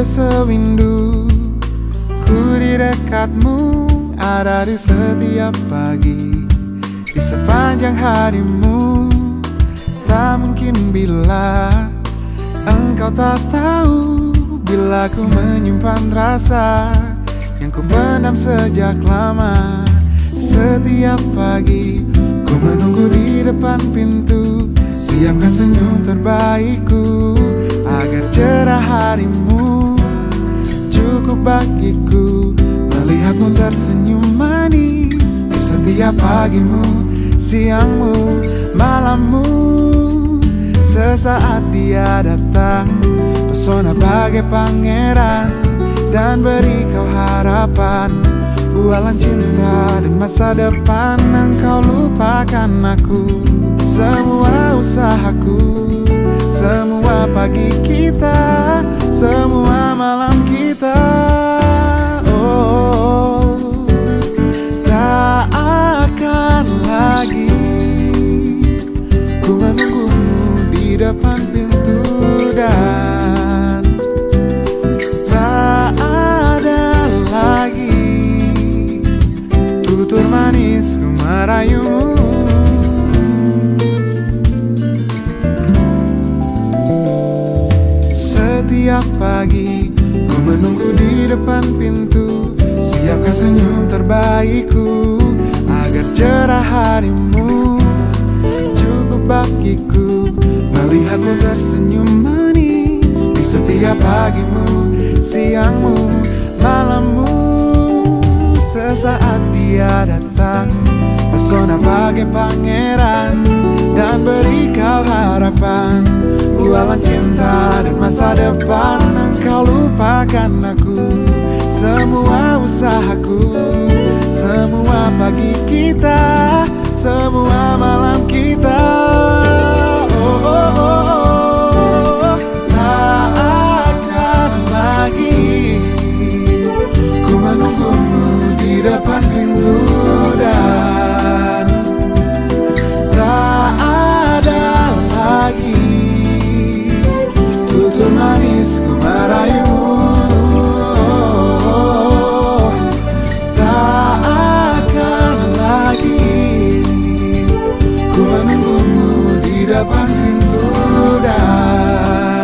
sudah sewindu ku di dekatmu, ada di setiap pagi, di sepanjang harimu. Tak mungkin bila engkau tak tahu, bila ku menyimpan rasa yang ku pendam sejak lama. Setiap pagi ku menunggu di depan pintu, siapkan senyum terbaikku agar cerah harimu. Cukup bagiku melihatmu tersenyum manis di setiap pagimu, siangmu, malammu. Sesaat dia datang, pesona bagai pangeran, dan beri kau harapan, bualan cinta dan masa depan. Engkau lupakan aku, semua usahaku, semua pagi kita, semua malam kita. Oh, tak akan lagi ku menunggumu di depan pintu, dan tak ada lagi tutur manis ku merayumu. Setiap pagi ku menunggu di depan pintu, siapkan senyum terbaikku agar cerah harimu. Cukup bagiku melihatmu tersenyum manis di setiap pagimu, siangmu, malammu. Sesaat dia datang, pesona bagai pangeran, dan beri kau harapan, bualan cinta dan masa depan. Engkau lupakan aku, semua usahaku, semua pagi kita, semua malam kita. Oh, oh, oh, oh. Tak akan lagi ku menunggumu di depan pintu, dan tak ada lagi tutur manis ku merayumu. Tak akan lagi ku menunggumu di depan pintu, dan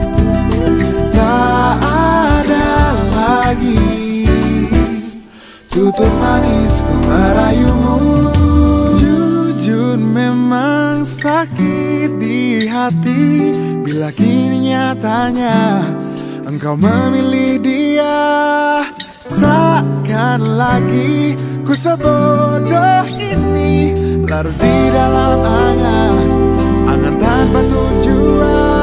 tak ada lagi tutur manis ku merayumu. Jujur memang sakit di hati bila kini nyatanya engkau memilih dia. Takkan lagi ku sebodoh ini, larut di dalam angan tanpa tujuan.